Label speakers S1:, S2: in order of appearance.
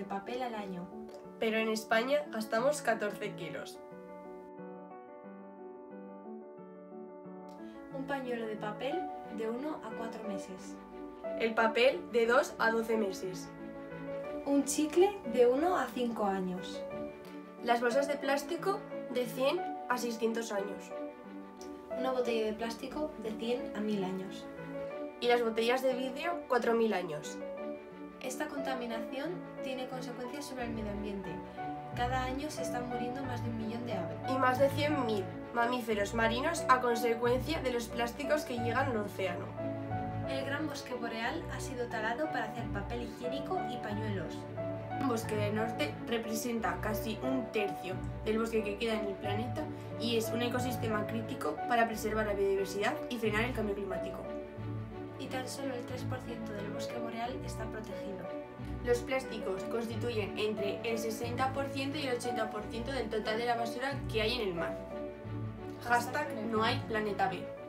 S1: de papel al año.
S2: Pero en España gastamos 14 kilos.
S1: Un pañuelo de papel de 1 a 4 meses.
S2: El papel de 2 a 12 meses.
S1: Un chicle de 1 a 5 años.
S2: Las bolsas de plástico de 100 a 600 años.
S1: Una botella de plástico de 100 a 1000 años.
S2: Y las botellas de vidrio 4000 años.
S1: Esta contaminación tiene consecuencias sobre el medio ambiente. Cada año se están muriendo más de 1 millón de aves.
S2: Y más de 100.000 mamíferos marinos a consecuencia de los plásticos que llegan al océano.
S1: El gran bosque boreal ha sido talado para hacer papel higiénico y pañuelos.
S2: El bosque del norte representa casi un tercio del bosque que queda en el planeta y es un ecosistema crítico para preservar la biodiversidad y frenar el cambio climático.
S1: Y tan solo el 3% del bosque boreal está protegido.
S2: Los plásticos constituyen entre el 60% y el 80% del total de la basura que hay en el mar. #NoHayPlaneta B.